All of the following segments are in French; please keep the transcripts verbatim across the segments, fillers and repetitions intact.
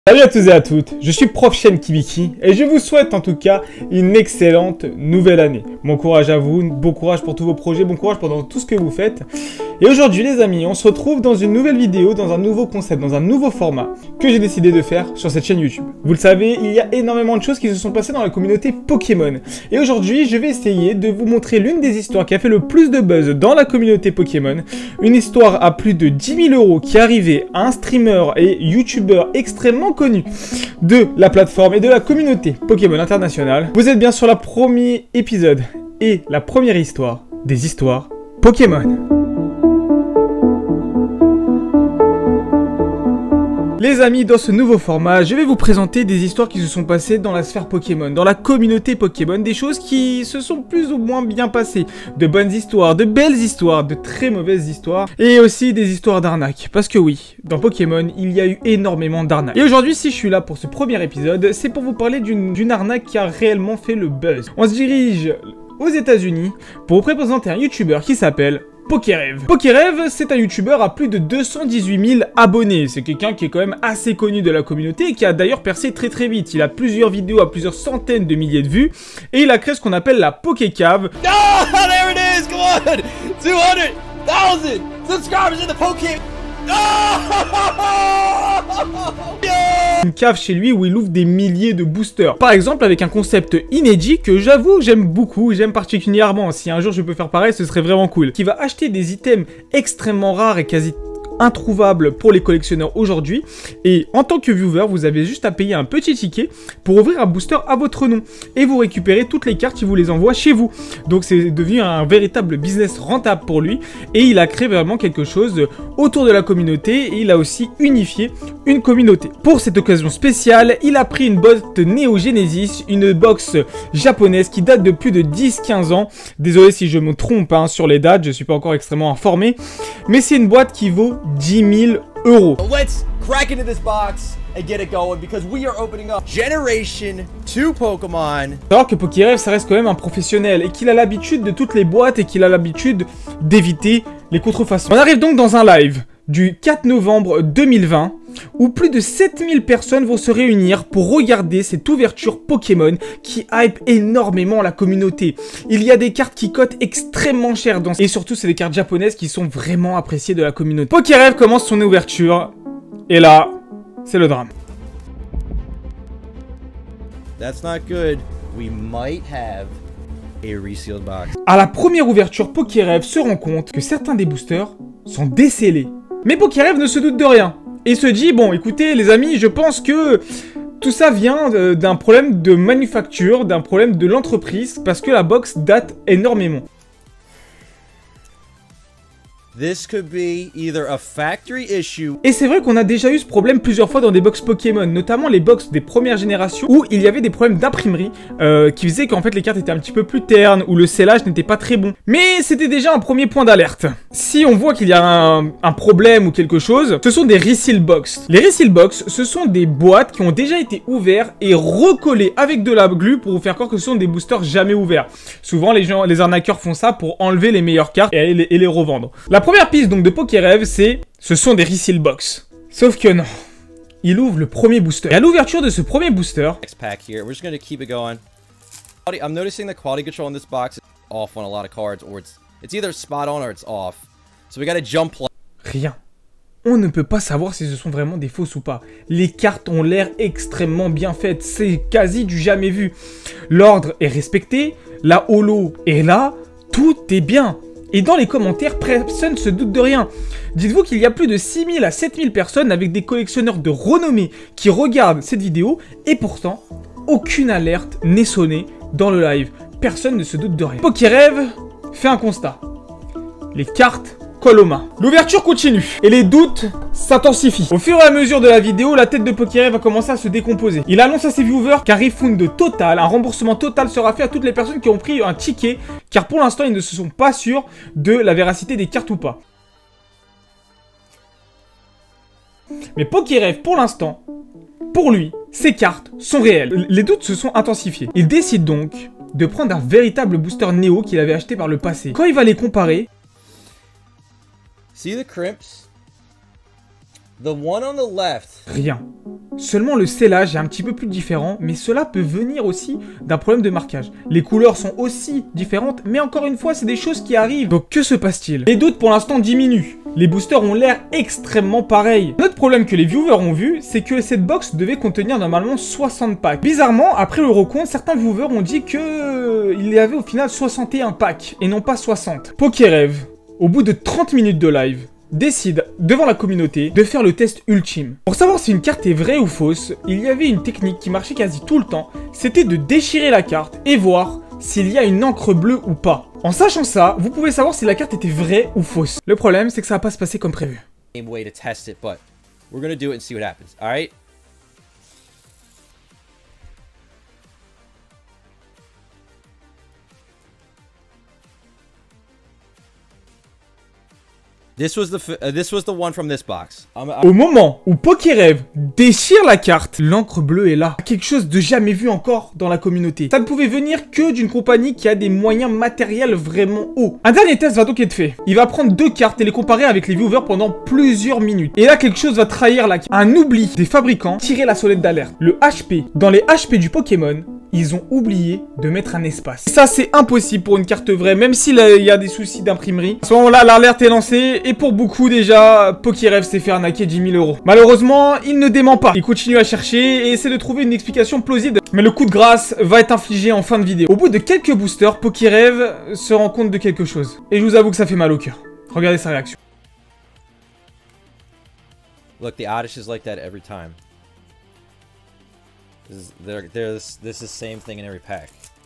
Salut à tous et à toutes, je suis Profchen Kibiki et je vous souhaite en tout cas une excellente nouvelle année. Bon courage à vous, bon courage pour tous vos projets, bon courage pendant tout ce que vous faites. Et aujourd'hui les amis, on se retrouve dans une nouvelle vidéo, dans un nouveau concept, dans un nouveau format que j'ai décidé de faire sur cette chaîne YouTube. Vous le savez, il y a énormément de choses qui se sont passées dans la communauté Pokémon. Et aujourd'hui, je vais essayer de vous montrer l'une des histoires qui a fait le plus de buzz dans la communauté Pokémon. Une histoire à plus de dix mille euros qui est arrivée à un streamer et youtubeur extrêmement connu de la plateforme et de la communauté Pokémon internationale. Vous êtes bien sur le premier épisode et la première histoire des histoires Pokémon. Les amis, dans ce nouveau format, je vais vous présenter des histoires qui se sont passées dans la sphère Pokémon, dans la communauté Pokémon, des choses qui se sont plus ou moins bien passées, de bonnes histoires, de belles histoires, de très mauvaises histoires, et aussi des histoires d'arnaques, parce que oui, dans Pokémon, il y a eu énormément d'arnaques. Et aujourd'hui, si je suis là pour ce premier épisode, c'est pour vous parler d'une d'une arnaque qui a réellement fait le buzz. On se dirige aux États-Unis pour vous présenter un YouTuber qui s'appelle Pokérev. Pokérev, c'est un youtubeur à plus de deux cent dix-huit mille abonnés. C'est quelqu'un qui est quand même assez connu de la communauté et qui a d'ailleurs percé très très vite. Il a plusieurs vidéos à plusieurs centaines de milliers de vues et il a créé ce qu'on appelle la Pokécave. Oh, there it is, come on! two hundred thousand subscribers in the Poké... Une cave chez lui où il ouvre des milliers de boosters. Par exemple avec un concept inédit que j'avoue j'aime beaucoup, j'aime particulièrement. Si un jour je peux faire pareil, ce serait vraiment cool. Qui va acheter des items extrêmement rares et quasi introuvable pour les collectionneurs aujourd'hui, et en tant que viewer vous avez juste à payer un petit ticket pour ouvrir un booster à votre nom et vous récupérez toutes les cartes qui vous les envoie chez vous. Donc c'est devenu un véritable business rentable pour lui et il a créé vraiment quelque chose autour de la communauté et il a aussi unifié une communauté. Pour cette occasion spéciale, il a pris une box Neo Genesis, une box japonaise qui date de plus de dix quinze ans. Désolé si je me trompe hein, sur les dates, je suis pas encore extrêmement informé, mais c'est une boîte qui vaut dix mille euros. Let's crack into this box and get it going because we are opening up Generation two Pokémon. Alors que Pokérev ça reste quand même un professionnel et qu'il a l'habitude de toutes les boîtes et qu'il a l'habitude d'éviter les contrefaçons. On arrive donc dans un live du quatre novembre deux mille vingt où plus de sept mille personnes vont se réunir pour regarder cette ouverture Pokémon qui hype énormément la communauté. Il y a des cartes qui cotent extrêmement cher dans... et surtout c'est des cartes japonaises qui sont vraiment appréciées de la communauté. Pokérev commence son ouverture et là, c'est le drame. That's not good. We might have a resealed box. À la première ouverture, Pokérev se rend compte que certains des boosters sont décellés. Mais Pokérev ne se doute de rien. Et se dit, bon, écoutez, les amis, je pense que tout ça vient d'un problème de manufacture, d'un problème de l'entreprise, parce que la box date énormément. This could be either a factory issue. Et c'est vrai qu'on a déjà eu ce problème plusieurs fois dans des box Pokémon, notamment les box des premières générations, où il y avait des problèmes d'imprimerie, euh, qui faisaient qu'en fait les cartes étaient un petit peu plus ternes, ou le scellage n'était pas très bon. Mais c'était déjà un premier point d'alerte. Si on voit qu'il y a un, un problème ou quelque chose, ce sont des reseal box. Les reseal box, ce sont des boîtes qui ont déjà été ouvertes et recollées avec de la glue pour vous faire croire que ce sont des boosters jamais ouverts. Souvent les gens, les arnaqueurs font ça pour enlever les meilleures cartes et les, et les revendre. La première piste donc de Pokérev, c'est ce sont des reseal box. Sauf que non, il ouvre le premier booster. Et à l'ouverture de ce premier booster, Next pack here. We're just gonna keep it going. I'm noticing the quality control on this box is off on a lot of cards, or it's it's either spot on or it's off. So we gotta jump. rien. On ne peut pas savoir si ce sont vraiment des fausses ou pas. Les cartes ont l'air extrêmement bien faites. C'est quasi du jamais vu. L'ordre est respecté. La holo est là. Tout est bien. Et dans les commentaires, personne ne se doute de rien. Dites-vous qu'il y a plus de six mille à sept mille personnes avec des collectionneurs de renommée qui regardent cette vidéo et pourtant, aucune alerte n'est sonnée dans le live. Personne ne se doute de rien. Pokérev fait un constat. Les cartes collent aux mains. L'ouverture continue et les doutes s'intensifient. Au fur et à mesure de la vidéo, la tête de Pokérev va commencer à se décomposer. Il annonce à ses viewers qu'un refund total, un remboursement total sera fait à toutes les personnes qui ont pris un ticket, car pour l'instant, ils ne se sont pas sûrs de la véracité des cartes ou pas. Mais Pokérev, pour l'instant, pour lui, ces cartes sont réelles. Les doutes se sont intensifiés. Il décide donc de prendre un véritable booster Neo qu'il avait acheté par le passé. Quand il va les comparer, See the crimps? The one on the left. Rien. Seulement le scellage est un petit peu plus différent, mais cela peut venir aussi d'un problème de marquage. Les couleurs sont aussi différentes, mais encore une fois, c'est des choses qui arrivent. Donc que se passe-t-il? Les doutes pour l'instant diminuent. Les boosters ont l'air extrêmement pareils. L'autre problème que les viewers ont vu, c'est que cette box devait contenir normalement soixante packs. Bizarrement, après le recompte, certains viewers ont dit que il y avait au final soixante et un packs, et non pas soixante. Pokérev, au bout de trente minutes de live, décide, devant la communauté, de faire le test ultime. Pour savoir si une carte est vraie ou fausse, il y avait une technique qui marchait quasi tout le temps, c'était de déchirer la carte et voir s'il y a une encre bleue ou pas. En sachant ça, vous pouvez savoir si la carte était vraie ou fausse. Le problème, c'est que ça va pas se passer comme prévu. Way to test it, but we're gonna do it and see what happens, alright? This was the f uh, this was the one from this box. I'm, I'm... Au moment où Pokérev déchire la carte, l'encre bleue est là. Quelque chose de jamais vu encore dans la communauté. Ça ne pouvait venir que d'une compagnie qui a des moyens matériels vraiment hauts. Un dernier test va donc être fait. Il va prendre deux cartes et les comparer avec les viewers pendant plusieurs minutes. Et là, quelque chose va trahir la carte. Un oubli des fabricants, tirer la sonnette d'alerte. Le H P. Dans les H P du Pokémon, ils ont oublié de mettre un espace. Ça, c'est impossible pour une carte vraie, même s'il y a des soucis d'imprimerie. À ce moment-là, l'alerte est lancée, et pour beaucoup, déjà, Pokérev s'est fait arnaquer dix mille euros. Malheureusement, il ne dément pas. Il continue à chercher et essaie de trouver une explication plausible. Mais le coup de grâce va être infligé en fin de vidéo. Au bout de quelques boosters, Pokérev se rend compte de quelque chose. Et je vous avoue que ça fait mal au cœur. Regardez sa réaction. Look, the Oddish is like that every time. This is, there, there's, this is the same thing in every pack.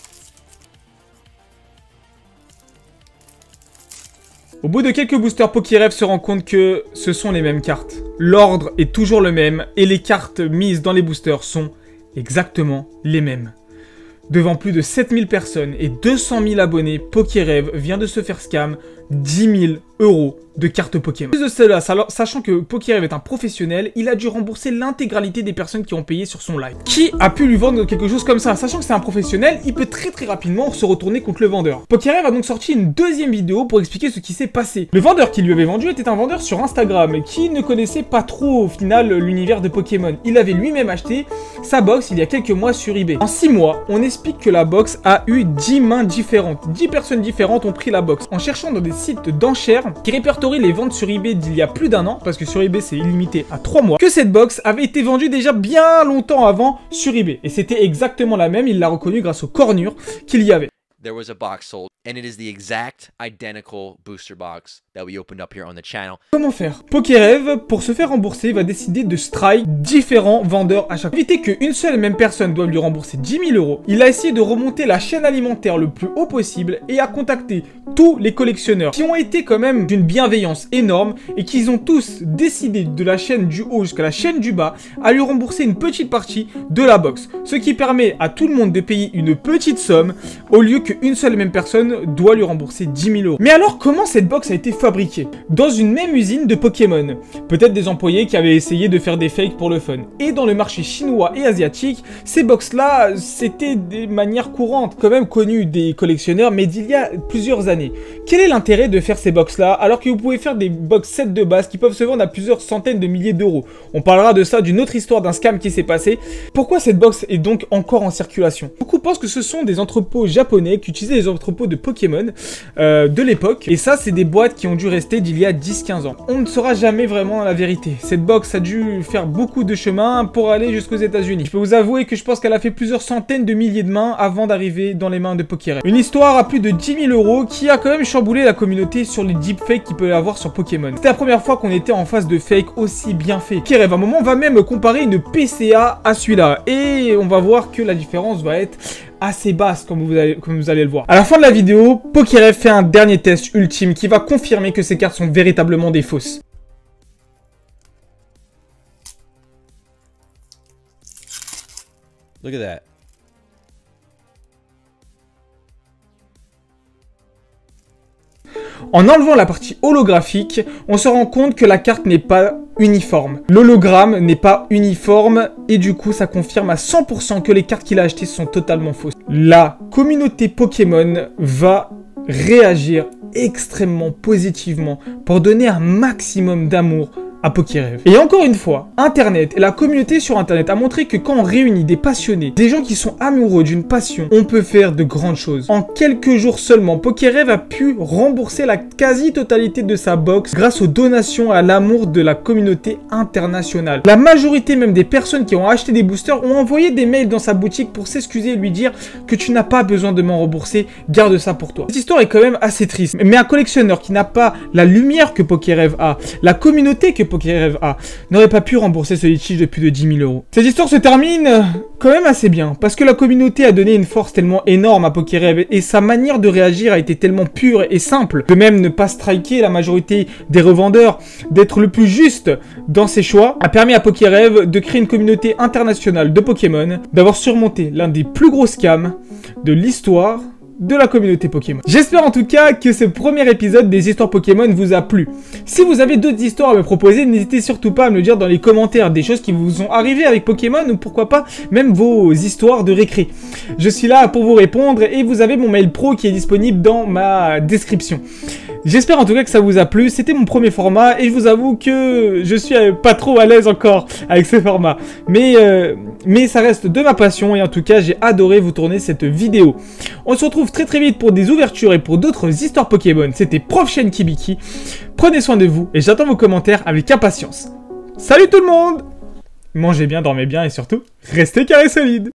Au bout de quelques boosters, Pokérev se rend compte que ce sont les mêmes cartes. L'ordre est toujours le même et les cartes mises dans les boosters sont exactement les mêmes. Devant plus de sept mille personnes et deux cent mille abonnés, Pokérev vient de se faire scam dix mille euros de cartes Pokémon. En plus de cela, sachant que Pokérev est un professionnel, il a dû rembourser l'intégralité des personnes qui ont payé sur son live. Qui a pu lui vendre quelque chose comme ça? Sachant que c'est un professionnel, il peut très très rapidement se retourner contre le vendeur. Pokérev a donc sorti une deuxième vidéo pour expliquer ce qui s'est passé. Le vendeur qui lui avait vendu était un vendeur sur Instagram qui ne connaissait pas trop au final l'univers de Pokémon. Il avait lui-même acheté sa box il y a quelques mois sur eBay. En six mois, on explique que la box a eu dix mains différentes. dix personnes différentes ont pris la box. En cherchant dans des sites d'enchères qui répertorient les ventes sur eBay d'il y a plus d'un an, parce que sur eBay c'est illimité à trois mois, que cette box avait été vendue déjà bien longtemps avant sur eBay. Et c'était exactement la même, il l'a reconnu grâce aux cornures qu'il y avait. There was a box sold, and it is the exact identical booster box that we opened up here on the channel. Comment faire? Pokérev, pour se faire rembourser, va décider de strike différents vendeurs à chaque fois. Pour éviter qu'une seule et même personne doive lui rembourser dix mille euros, il a essayé de remonter la chaîne alimentaire le plus haut possible et a contacté tous les collectionneurs qui ont été quand même d'une bienveillance énorme et qui ont tous décidé de la chaîne du haut jusqu'à la chaîne du bas à lui rembourser une petite partie de la box. Ce qui permet à tout le monde de payer une petite somme au lieu qu'une seule et même personne doit lui rembourser dix mille euros. Mais alors, comment cette box a été fabriquée? Dans une même usine de Pokémon. Peut-être des employés qui avaient essayé de faire des fakes pour le fun. Et dans le marché chinois et asiatique, ces box-là, c'était des manières courantes, quand même connues des collectionneurs, mais d'il y a plusieurs années. Quel est l'intérêt de faire ces box-là, alors que vous pouvez faire des box sets de base qui peuvent se vendre à plusieurs centaines de milliers d'euros? On parlera de ça, d'une autre histoire d'un scam qui s'est passé. Pourquoi cette box est donc encore en circulation? Beaucoup pensent que ce sont des entrepôts japonais qui utilisaient les entrepôts de Pokémon euh, de l'époque. Et ça, c'est des boîtes qui ont dû rester d'il y a dix quinze ans. On ne saura jamais vraiment la vérité. Cette box a dû faire beaucoup de chemin pour aller jusqu'aux États-Unis. Je peux vous avouer que je pense qu'elle a fait plusieurs centaines de milliers de mains avant d'arriver dans les mains de Pokérev. Une histoire à plus de dix mille euros qui a quand même chamboulé la communauté sur les deepfakes qu'il peut y avoir sur Pokémon. C'était la première fois qu'on était en face de fake aussi bien fait. Pokérev, à un moment, va même comparer une P C A à celui-là. Et on va voir que la différence va être assez basse, comme vous, allez, comme vous allez le voir. À la fin de la vidéo, Pokérev fait un dernier test ultime qui va confirmer que ces cartes sont véritablement des fausses. Look at that. En enlevant la partie holographique, on se rend compte que la carte n'est pas uniforme. L'hologramme n'est pas uniforme et du coup ça confirme à cent pour cent que les cartes qu'il a achetées sont totalement fausses. La communauté Pokémon va réagir extrêmement positivement pour donner un maximum d'amour à Pokérêve. Et encore une fois, Internet et la communauté sur Internet a montré que quand on réunit des passionnés, des gens qui sont amoureux d'une passion, on peut faire de grandes choses. En quelques jours seulement, Pokérêve a pu rembourser la quasi-totalité de sa box grâce aux donations et à l'amour de la communauté internationale. La majorité même des personnes qui ont acheté des boosters ont envoyé des mails dans sa boutique pour s'excuser et lui dire que tu n'as pas besoin de m'en rembourser, garde ça pour toi. Cette histoire est quand même assez triste, mais un collectionneur qui n'a pas la lumière que Pokérêve a, la communauté que Pokérêve a, n'aurait pas pu rembourser ce litige de plus de dix mille euros. Cette histoire se termine quand même assez bien, parce que la communauté a donné une force tellement énorme à Pokérêve et sa manière de réagir a été tellement pure et simple, de même ne pas striker la majorité des revendeurs, d'être le plus juste dans ses choix, a permis à Pokérêve de créer une communauté internationale de Pokémon, d'avoir surmonté l'un des plus gros scams de l'histoire de la communauté Pokémon. J'espère en tout cas que ce premier épisode des histoires Pokémon vous a plu. Si vous avez d'autres histoires à me proposer, n'hésitez surtout pas à me le dire dans les commentaires, des choses qui vous sont arrivées avec Pokémon ou pourquoi pas même vos histoires de récré. Je suis là pour vous répondre et vous avez mon mail pro qui est disponible dans ma description. J'espère en tout cas que ça vous a plu, c'était mon premier format et je vous avoue que je suis pas trop à l'aise encore avec ce format. Mais, euh, mais ça reste de ma passion et en tout cas j'ai adoré vous tourner cette vidéo. On se retrouve très très vite pour des ouvertures et pour d'autres histoires Pokémon. C'était Profchain Kibiki, prenez soin de vous et j'attends vos commentaires avec impatience. Salut tout le monde! Mangez bien, dormez bien et surtout, restez carré solide!